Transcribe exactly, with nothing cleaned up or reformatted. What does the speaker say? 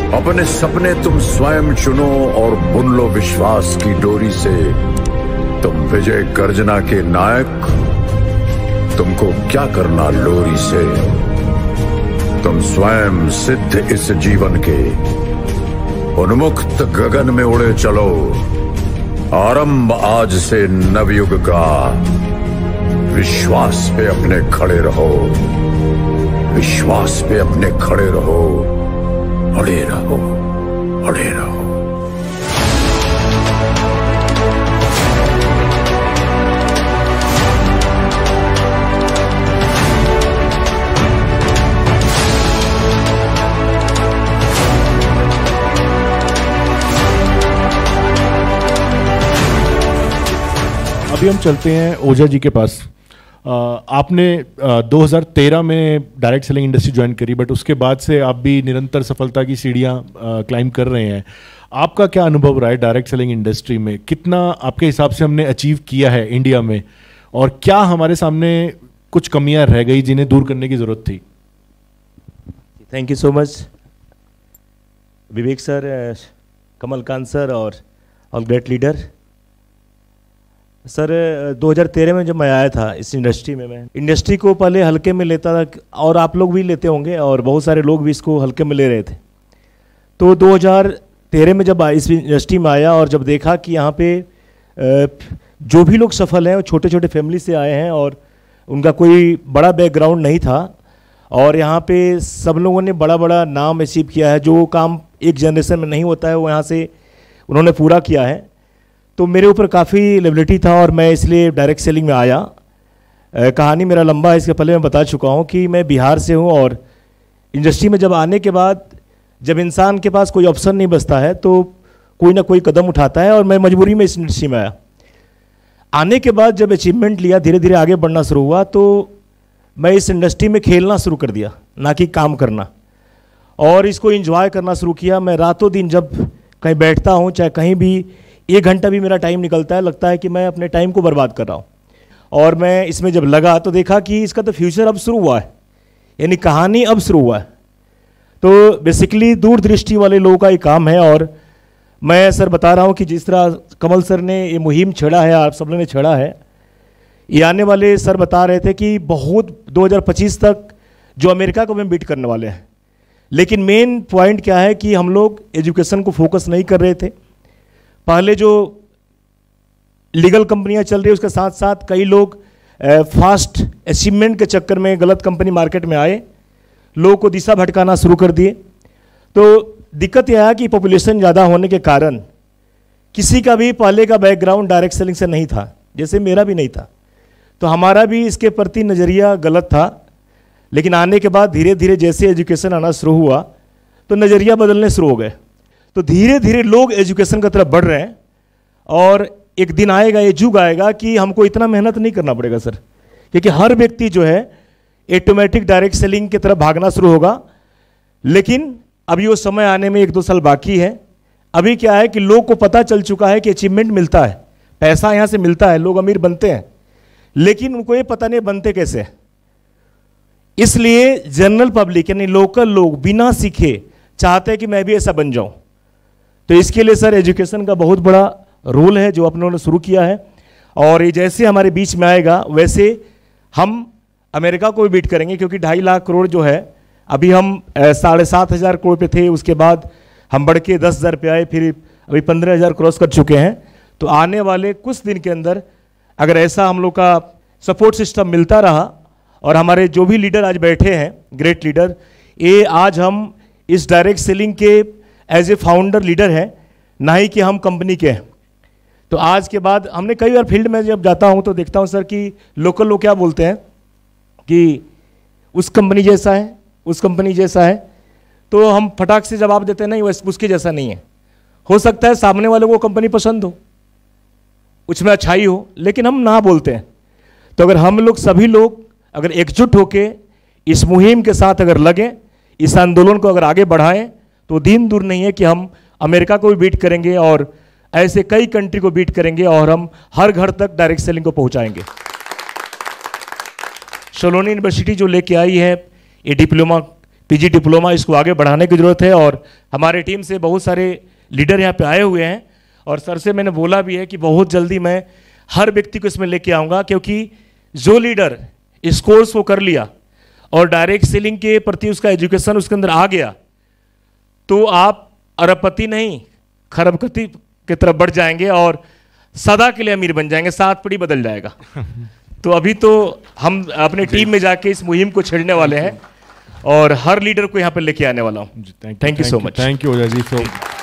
अपने सपने तुम स्वयं चुनो और बुन लो विश्वास की डोरी से। तुम विजय गर्जना के नायक, तुमको क्या करना लोरी से। तुम स्वयं सिद्ध इस जीवन के, उन्मुक्त गगन में उड़े चलो। आरंभ आज से नवयुग का, विश्वास पे अपने खड़े रहो, विश्वास पे अपने खड़े रहो, अड़े रहो, अड़े रहो। अभी हम चलते हैं ओझा जी के पास। आ, आपने आ, दो हज़ार तेरह में डायरेक्ट सेलिंग इंडस्ट्री ज्वाइन करी, बट उसके बाद से आप भी निरंतर सफलता की सीढ़ियां क्लाइंब कर रहे हैं। आपका क्या अनुभव रहा है डायरेक्ट सेलिंग इंडस्ट्री में? कितना आपके हिसाब से हमने अचीव किया है इंडिया में, और क्या हमारे सामने कुछ कमियां रह गई जिन्हें दूर करने की ज़रूरत थी? Thank you so much Vivek sir, Kamalkant sir और ऑल ग्रेट लीडर। सर दो हज़ार तेरह में जब मैं आया था इस इंडस्ट्री में, मैं इंडस्ट्री को पहले हल्के में लेता था, और आप लोग भी लेते होंगे और बहुत सारे लोग भी इसको हल्के में ले रहे थे। तो दो हज़ार तेरह में जब इस इंडस्ट्री में आया और जब देखा कि यहाँ पे जो भी लोग सफल हैं वो छोटे छोटे फैमिली से आए हैं और उनका कोई बड़ा बैकग्राउंड नहीं था, और यहाँ पे सब लोगों ने बड़ा बड़ा नाम अचीव किया है। जो काम एक जनरेशन में नहीं होता है वो यहाँ से उन्होंने पूरा किया है। तो मेरे ऊपर काफ़ी लेबिलिटी था और मैं इसलिए डायरेक्ट सेलिंग में आया। आ, कहानी मेरा लंबा है, इसके पहले मैं बता चुका हूँ कि मैं बिहार से हूँ, और इंडस्ट्री में जब आने के बाद जब इंसान के पास कोई ऑप्शन नहीं बचता है तो कोई ना कोई कदम उठाता है, और मैं मजबूरी में इस इंडस्ट्री में आया। आने के बाद जब अचीवमेंट लिया, धीरे धीरे आगे बढ़ना शुरू हुआ, तो मैं इस इंडस्ट्री में खेलना शुरू कर दिया, ना कि काम करना, और इसको इंजॉय करना शुरू किया। मैं रातों दिन जब कहीं बैठता हूँ, चाहे कहीं भी एक घंटा भी मेरा टाइम निकलता है, लगता है कि मैं अपने टाइम को बर्बाद कर रहा हूँ। और मैं इसमें जब लगा तो देखा कि इसका तो फ्यूचर अब शुरू हुआ है, यानी कहानी अब शुरू हुआ है। तो बेसिकली दूरदृष्टि वाले लोगों का ये काम है, और मैं सर बता रहा हूँ कि जिस तरह कमल सर ने ये मुहिम छेड़ा है, आप सब लोगों ने छेड़ा है, ये आने वाले सर बता रहे थे कि बहुत दो हज़ार पच्चीस तक जो अमेरिका को हम बीट करने वाले हैं। लेकिन मेन पॉइंट क्या है कि हम लोग एजुकेशन को फोकस नहीं कर रहे थे। पहले जो लीगल कंपनियां चल रही है उसके साथ साथ कई लोग फास्ट अचीवमेंट के चक्कर में गलत कंपनी मार्केट में आए, लोगों को दिशा भटकाना शुरू कर दिए। तो दिक्कत यह है कि पॉपुलेशन ज़्यादा होने के कारण किसी का भी पहले का बैकग्राउंड डायरेक्ट सेलिंग से नहीं था, जैसे मेरा भी नहीं था, तो हमारा भी इसके प्रति नज़रिया गलत था। लेकिन आने के बाद धीरे धीरे जैसे एजुकेशन आना शुरू हुआ तो नज़रिया बदलने शुरू हो गए। तो धीरे धीरे लोग एजुकेशन की तरफ बढ़ रहे हैं, और एक दिन आएगा, ये युग आएगा कि हमको इतना मेहनत नहीं करना पड़ेगा सर, क्योंकि हर व्यक्ति जो है ऑटोमेटिक डायरेक्ट सेलिंग की तरफ भागना शुरू होगा। लेकिन अभी वो समय आने में एक दो साल बाकी है। अभी क्या है कि लोग को पता चल चुका है कि अचीवमेंट मिलता है, पैसा यहाँ से मिलता है, लोग अमीर बनते हैं, लेकिन उनको ये पता नहीं बनते कैसे। इसलिए जनरल पब्लिक यानी लोकल लोग बिना सीखे चाहते हैं कि मैं भी ऐसा बन जाऊं। तो इसके लिए सर एजुकेशन का बहुत बड़ा रोल है जो अपनों ने शुरू किया है, और ये जैसे हमारे बीच में आएगा वैसे हम अमेरिका को भी बीट करेंगे, क्योंकि ढाई लाख करोड़ जो है अभी हम साढ़े सात हज़ार करोड़ पे थे, उसके बाद हम बढ़ के दस हज़ार पे आए, फिर अभी पंद्रह हज़ार क्रॉस कर चुके हैं। तो आने वाले कुछ दिन के अंदर अगर ऐसा हम लोग का सपोर्ट सिस्टम मिलता रहा, और हमारे जो भी लीडर आज बैठे हैं ग्रेट लीडर, ये आज हम इस डायरेक्ट सेलिंग के एज ए फाउंडर लीडर हैं, ना ही कि हम कंपनी के हैं। तो आज के बाद हमने कई बार फील्ड में जब जाता हूं तो देखता हूं सर कि लोकल लोग क्या बोलते हैं कि उस कंपनी जैसा है, उस कंपनी जैसा है, तो हम फटाक से जवाब देते हैं नहीं वैसे उसके जैसा नहीं है। हो सकता है सामने वाले को कंपनी पसंद हो, उसमें अच्छाई हो, लेकिन हम ना बोलते हैं। तो अगर हम लोग सभी लोग अगर एकजुट होके इस मुहिम के साथ अगर लगें, इस आंदोलन को अगर आगे बढ़ाएं, तो दिन दूर नहीं है कि हम अमेरिका को भी बीट करेंगे और ऐसे कई कंट्री को बीट करेंगे, और हम हर घर तक डायरेक्ट सेलिंग को पहुंचाएंगे। सोलोनी यूनिवर्सिटी जो लेके आई है ये डिप्लोमा पीजी डिप्लोमा, इसको आगे बढ़ाने की ज़रूरत है। और हमारे टीम से बहुत सारे लीडर यहाँ पे आए हुए हैं और सर से मैंने बोला भी है कि बहुत जल्दी मैं हर व्यक्ति को इसमें लेके आऊँगा, क्योंकि जो लीडर इस कोर्स को कर लिया और डायरेक्ट सेलिंग के प्रति उसका एजुकेशन उसके अंदर आ गया, तो आप अरबपति नहीं खरबपति की तरफ बढ़ जाएंगे और सदा के लिए अमीर बन जाएंगे, सात पीढ़ी बदल जाएगा। तो अभी तो हम अपने टीम में जाके इस मुहिम को छेड़ने वाले हैं और हर लीडर को यहाँ पर लेके आने वाला हूँ। Thank you so much. Thank you Ojha ji. So